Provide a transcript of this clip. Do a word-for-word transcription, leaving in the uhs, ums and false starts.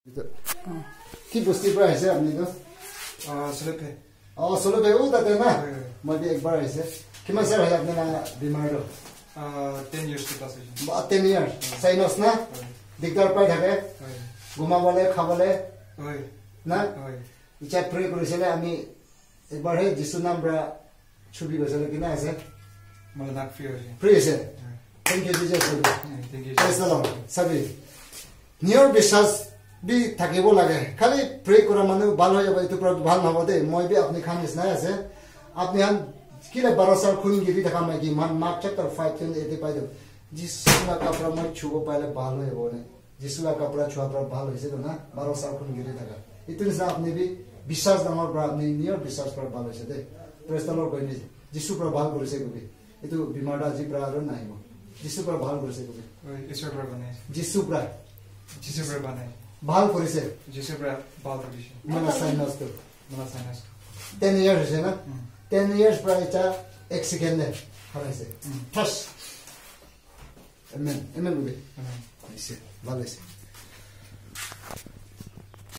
কি বস্তি পৰা আহিছে আপুনি তো আ সলপে অ সলপে ও তাতে না মই একবাৰ আহিছে কিমান সাৰ হয় আপোনাৰ বিমাৰটো আ ten years plus বা ten years সাইনস না দিগদাৰ পাই থাকে ঘুমাবলে খাবলে হয় না হয় ইচ্ছা প্ৰে কৰিছিলে আমি একবাৰ হে যিশু নাম পৰা ছবি গৈছিলে কিনা আছে মানে নাক ফ্রি হৈছে ফ্রি আছে thank you Jesus thank you praise the Lord সবি নিয়ৰ বিশ্বাস বি থাকিব লাগে খালি প্ৰে কৰা মানুহ ভাল হৈ যাব এটো পৰা ভাল নহব দে মই বি আপনি খান নিছনাই আছে আপনি হান কিলে বাৰসাৰ খুন গিৰি দেখা মাই কি মান মাক চ্যাপ্টার five ten এতে পাই দে যিশুলা কাপড়া মই ছুব পাইলে ভাল হৈ যাব নে যিশুলা কাপড়া ছুৱা পৰা ভাল হৈছে না বাৰসাৰ খুন গিৰি থাকা এটো নিছা আপনি বি বিশ্বাস ডাঙৰ পৰা আপনি নিয়ৰ বিশ্বাস পৰা ভাল হৈছে দে প্ৰেজ দ্য লৰ্ড কইনি যিশু পৰা ভাল কৰিছে কবি এটো বিমাৰটা আজি পৰা আৰু নাহিব যিশু পৰা ভাল কৰিছে কবি হয় ঈশ্বৰ পৰা বনাই যিশু পৰা যিশু পৰা বনাই ভাল কৰিছে যিশু পৰা ভাল কৰিছে মানে সাইনস তো মানে সাইনস ten years হৈছে না ten years পৰা এটা এক সেকেন্ডে হারাইছে ফার্স্ট আমেন আমেন বলি আমেন হৈছে ভাল হৈছে